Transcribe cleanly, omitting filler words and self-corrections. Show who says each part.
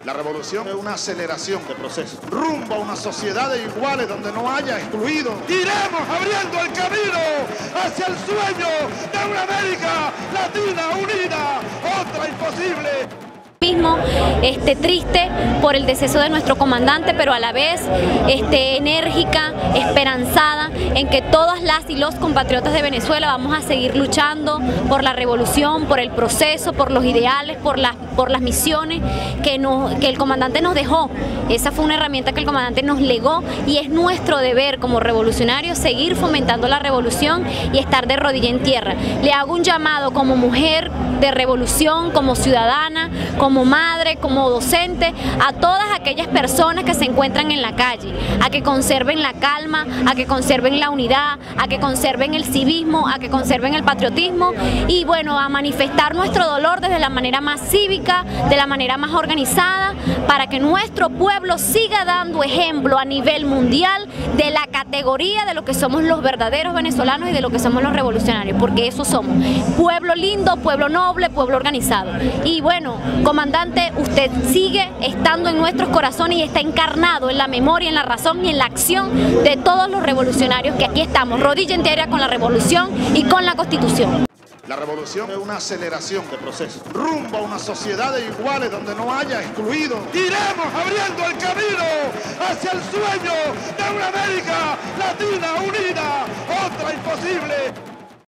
Speaker 1: La revolución es una aceleración de procesos, rumbo a una sociedad de iguales donde no haya excluidos. Iremos abriendo el camino hacia el sueño de una América Latina unida, otra imposible.
Speaker 2: Mismo triste por el deceso de nuestro comandante, pero a la vez enérgica, esperanzada en que todas las y los compatriotas de Venezuela vamos a seguir luchando por la revolución, por el proceso, por los ideales, por las misiones que el comandante nos dejó. Esa fue una herramienta que el comandante nos legó y es nuestro deber como revolucionarios seguir fomentando la revolución y estar de rodilla en tierra. Le hago un llamado como mujer de revolución, como ciudadana, como madre, como docente, a todas aquellas personas que se encuentran en la calle, a que conserven la calma, a que conserven la unidad, a que conserven el civismo, a que conserven el patriotismo y bueno, a manifestar nuestro dolor desde la manera más cívica, de la manera más organizada, para que nuestro pueblo siga dando ejemplo a nivel mundial de la categoría de lo que somos los verdaderos venezolanos y de lo que somos los revolucionarios, porque eso somos, pueblo lindo, pueblo noble, pueblo organizado. Y bueno, comandante, usted sigue estando en nuestros corazones y está encarnado en la memoria, en la razón y en la acción de todos los revolucionarios que aquí estamos, rodilla en tierra con la revolución y con la Constitución.
Speaker 1: La revolución es una aceleración de procesos, rumbo a una sociedad de iguales donde no haya excluidos. Iremos abriendo el camino hacia el sueño de una América Latina unida, otra imposible.